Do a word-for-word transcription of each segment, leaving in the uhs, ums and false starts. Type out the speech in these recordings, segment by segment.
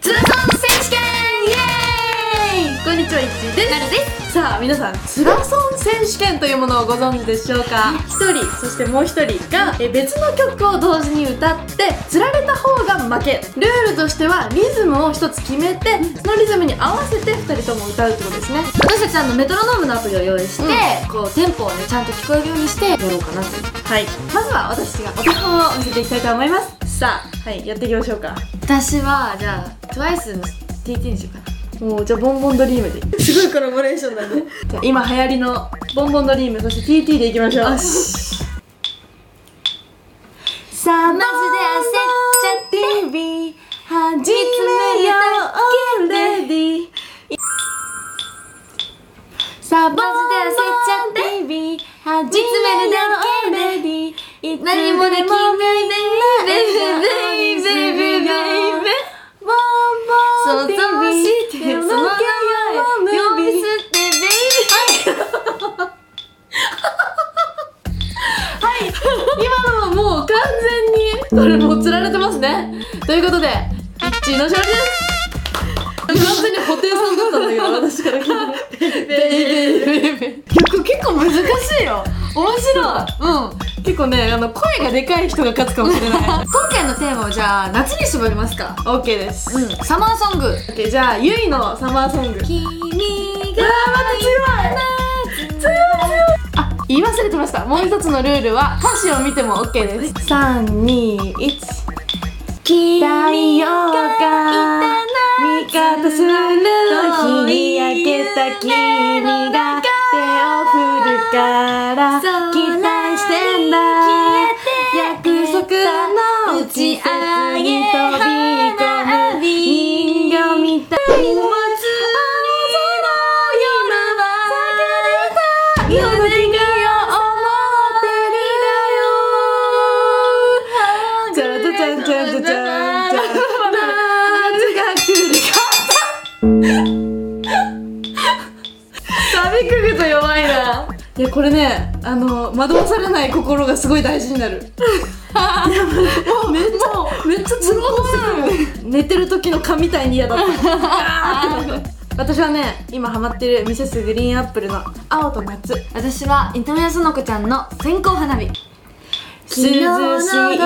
ツラソン選手権イエーイ。 こんにちは、いっちーです。 なるです。 さあ皆さん、ツラソン選手権というものをご存知でしょうか。ひとり、そしてもうひとりがえ別の曲を同時に歌って釣られた方が負け。ルールとしてはリズムをひとつ決めて、そのリズムに合わせてふたりとも歌うってことですね。 私たちあのメトロノームのアプリを用意して、うん、こうテンポをねちゃんと聞こえるようにしてやろうかなと。 はい、まずは私がお手本を見せていきたいと思います。さあ、はい、やっていきましょうか。 私はじゃあ トゥワイス の ティーティー にしようかな。 もうじゃあボンボンドリームで。すごいコラボレーションだね。じゃあ今流行りのボンボンドリーム、そして ティーティー でいきましょう。よし。さあマジで焦っちゃって ティーブイ 始めようレディー。さあマジで焦っちゃって ティーブイ 始めるだけレディー。何もできないベイベーベイベーベイベーベイベー。想像してその名前呼び捨てベイビー。はい、今のはもう完全にこれもう釣られてますね。ということでいっちーの勝利です。完全に布袋さんだったんだけど、私から聞いてベイベーベイベー。曲結構難しいよ。面白い。うん、結構ね、あの声がでかい人が勝つかもしれない。 今回のテーマをじゃあ夏に絞りますか。 OK です。 うん、サマーソング。 OK、 じゃあゆいのサマーソング。 君があー、まだ強い強い強い。あ、言い忘れてました。もう一つのルールは歌詞を見ても OK です。さん、に、いち。太陽が味方する日に焼けた君が手を振るから期待してんだ。約束の打ち上げ飛び込む人形みたい。夏の夜は夜の君を思ってるだよ。じゃらじゃじゃんじゃんじゃじゃんじゃん。夏が来るか。サビくぐと弱いな。いやこれね、あの惑わされない心がすごい大事になる。いやもうめっちゃめっちゃつろうとする。寝てる時の蚊みたいに嫌だった。私はね、今ハマってるミセスグリーンアップルの青と夏。 私は糸宮園子ちゃんの線香花火。 涼しい風吹く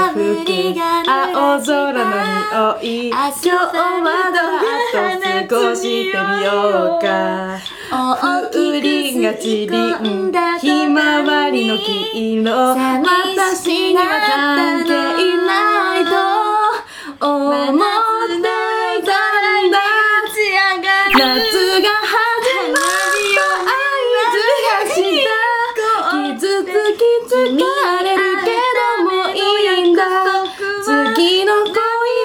青空の匂い。今日はどう過ごしてみようか。風鈴がちりんだひまわりの黄色。私には関係ないと思っていたんだ。夏が始まるよ合図がした。傷つき疲れるけどもいいんだ。次の恋の行方は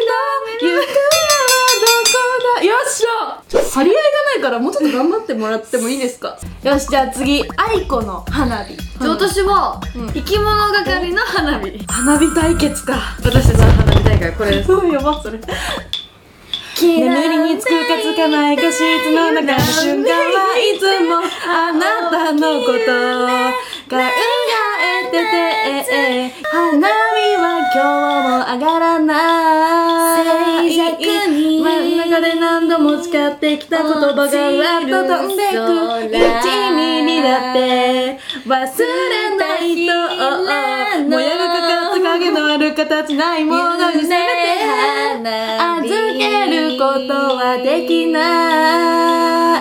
どこだ。よっしゃ、張り合いがないからもうちょっと頑張ってもらってもいいですか。よし、じゃあ次、愛子の花火。 私は生き物係の花火。 花火対決か。 私たちの花火大会これです。 やばそれ。眠りにつくかつかないか室の中の瞬間はいつもあなたのこと考えてて、花火は今日も上がらない。静寂に真ん中で何度も使ってきた言葉がわっと飛んでく。いちミリだって忘れないと。もやがかかった影のある形ないものにせめて預けることはできない。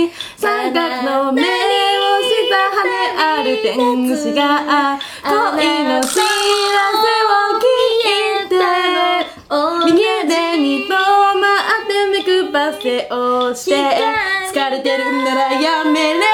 三角の目をした羽ある天使が恋の知らせを聞いて右手に止まって目くばせをして疲れてるんならやめれば。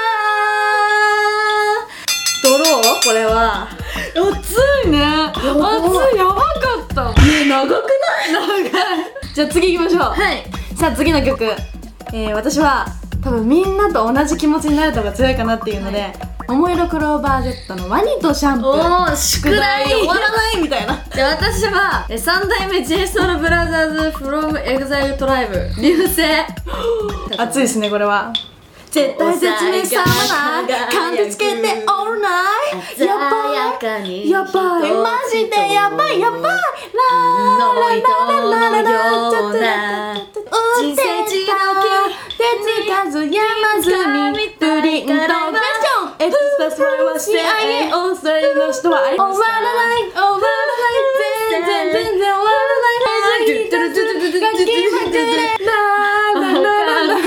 ドロー。これは熱いね。熱い。やばかった。ね、長くない？長い。じゃあ次行きましょう。 はい。 さあ次の曲、えー、私は多分みんなと同じ気持ちになるのが強いかなっていうので、はい、桃色クローバー Z のワニとシャンプー。 おー、宿題終わらないみたいな。 で、私は三代目 ジェイソウルブラザーズ from EXILE トライブ流星。 熱いですねこれは。 絶対絶命さまない感じつけてオールナイトやばいやばいマジでやばいやばいラーララララララちょっと人生地の木手つかず山積みプリントクエスチョン X プラス Y は シーアイエー オーストラリアの人はありました終わらない終わらない全然全然終わらないドゥドゥドゥドゥドゥドゥドゥドゥドゥラーララララ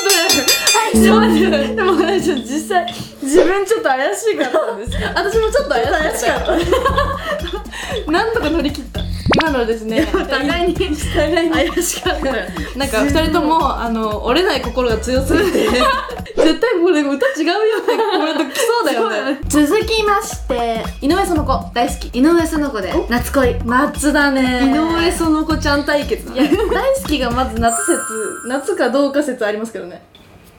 でも実際自分ちょっと怪しかったんですけど私もちょっと怪しかったなんとか乗り切った今のですねお互いに怪しかったなんかふたりともあの折れない心が強すぎて絶対これ歌違うよってコメント来そうだよね続きまして井上園子大好き井上園子で夏恋夏だね井上園子ちゃん対決だね大好きがまず夏説夏かどうか説ありますけどね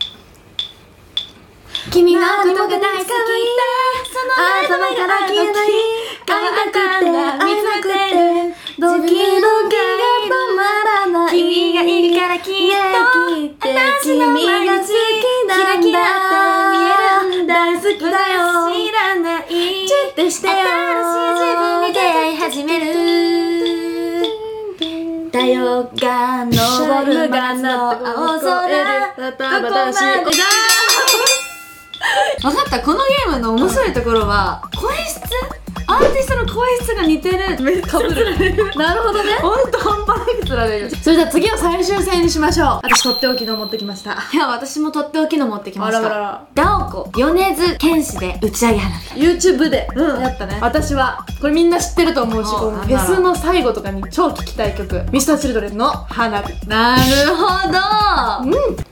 君のことが大好きでその頭から消えない会いたくて見たくてドキドキが止まらない君がいるからきっと私の君が好きなんだって見える大好きだよ知らないチュッてしてよ新しい自分に出会い始める太陽が昇る夏の青空バタバタし分かった、このゲームの面白いところは声質アーティストの声質が似てるめっちゃつられるなるほどねほんと半端なくつられるそれでは次を最終戦にしましょう私とっておきの持ってきましたいや私もとっておきの持ってきましたあらららダオコ米津玄師で打ち上げ花火 YouTube でやったね、私はこれみんな知ってると思うし、こうフェスの最後とかに超聴きたい曲 ミスターチルドレンの花火なるほどうん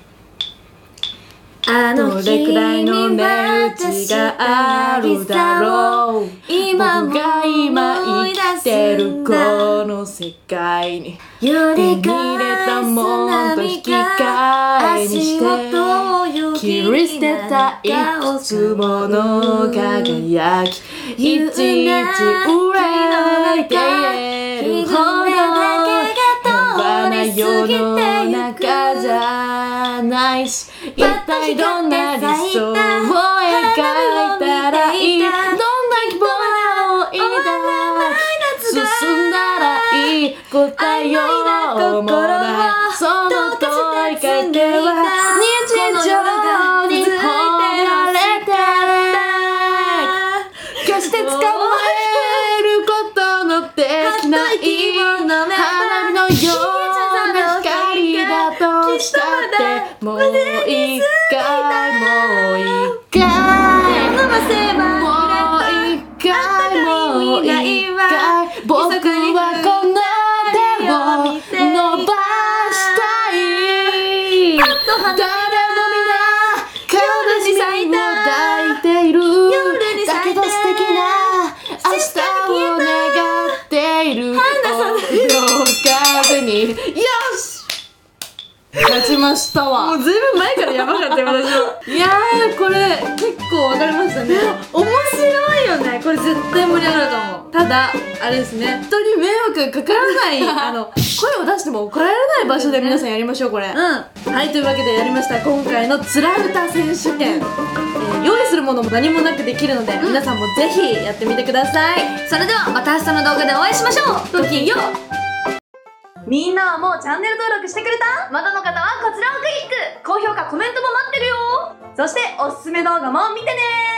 あのどれくらいの値打ちがあるだろう今も僕が今生きてるこの世界に手に入れたもんと引き換えにして切り捨てたいくつもの輝きいちいち憂いているほど平和な世の中じゃないし一体どんな理想を描いたらいいどんな希望を抱い進んだらいい答えようもないその問いかけは日常に込められて決して捕まえることのできない花火のような光だとしたってもう一回もう一回もう一回もう一回僕はこの手を伸ばしたい誰も皆悲しみを抱いているだけど素敵な明日を願っている風によし勝ちましたわ。もうずいぶん前からやばかったよ私は。いやーこれ結構分かりましたね。面白いよね。これ絶対盛り上がると思う。ただあれですね、人に迷惑かからないあの声を出しても怒られない場所で皆さんやりましょうこれ。うん。はい、というわけでやりました今回のつら歌選手権、えー、用意するものも何もなくできるので、うん、皆さんもぜひやってみてください。 それではまた明日の動画でお会いしましょう。ごきげんよう。 みんなはもうチャンネル登録してくれた？ まだの方はこちらをクリック。 高評価コメントも待ってるよ。そしておすすめ動画も見てね。